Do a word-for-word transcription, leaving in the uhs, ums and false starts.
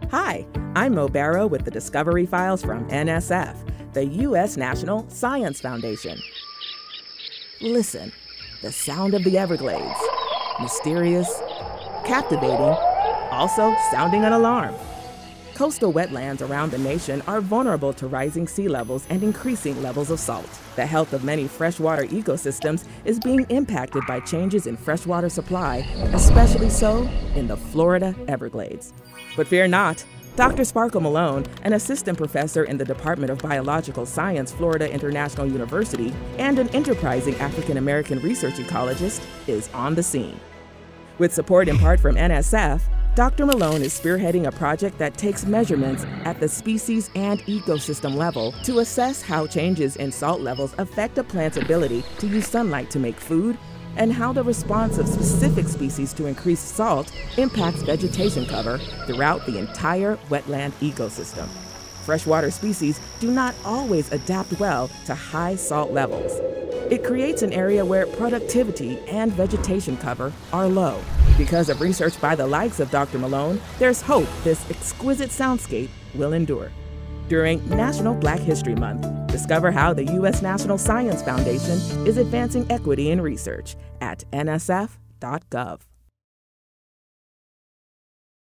Hi, I'm Mo Barrow with the Discovery Files from N S F, the U S National Science Foundation. Listen, the sound of the Everglades. Mysterious, captivating, also sounding an alarm. Coastal wetlands around the nation are vulnerable to rising sea levels and increasing levels of salt. The health of many freshwater ecosystems is being impacted by changes in freshwater supply, especially so in the Florida Everglades. But fear not. Doctor Sparkle Malone, an assistant professor in the Department of Biological Science, Florida International University, and an enterprising African-American research ecologist, is on the scene. With support in part from N S F, Doctor Malone is spearheading a project that takes measurements at the species and ecosystem level to assess how changes in salt levels affect a plant's ability to use sunlight to make food, and how the response of specific species to increased salt impacts vegetation cover throughout the entire wetland ecosystem. Freshwater species do not always adapt well to high salt levels. It creates an area where productivity and vegetation cover are low. Because of research by the likes of Doctor Malone, there's hope this exquisite soundscape will endure. During National Black History Month, discover how the U S National Science Foundation is advancing equity in research at N S F dot gov.